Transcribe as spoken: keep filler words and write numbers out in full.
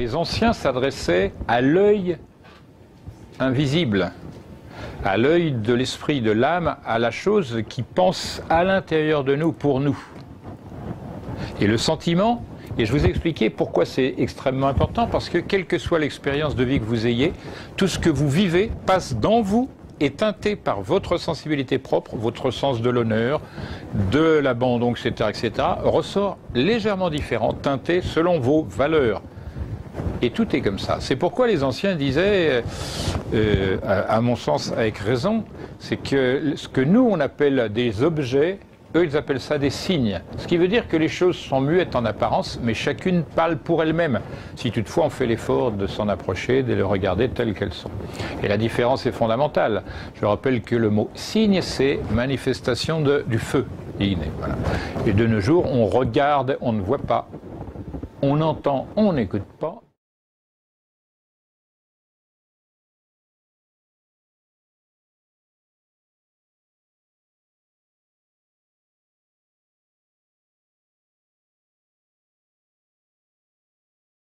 les anciens s'adressaient à l'œil invisible, à l'œil de l'esprit, de l'âme, à la chose qui pense à l'intérieur de nous, pour nous. Et le sentiment, et je vous ai expliqué pourquoi c'est extrêmement important, parce que quelle que soit l'expérience de vie que vous ayez, tout ce que vous vivez passe dans vous, est teinté par votre sensibilité propre, votre sens de l'honneur, de l'abandon, et cetera, et cetera, ressort légèrement différent, teinté selon vos valeurs. Et tout est comme ça. C'est pourquoi les anciens disaient, euh, à mon sens avec raison, c'est que ce que nous on appelle des objets, eux ils appellent ça des signes. Ce qui veut dire que les choses sont muettes en apparence, mais chacune parle pour elle-même. Si toutefois on fait l'effort de s'en approcher, de les regarder telles qu'elles sont. Et la différence est fondamentale. Je rappelle que le mot signe, c'est manifestation de, du feu. Voilà. Et de nos jours, on regarde, on ne voit pas. On entend, on n'écoute pas.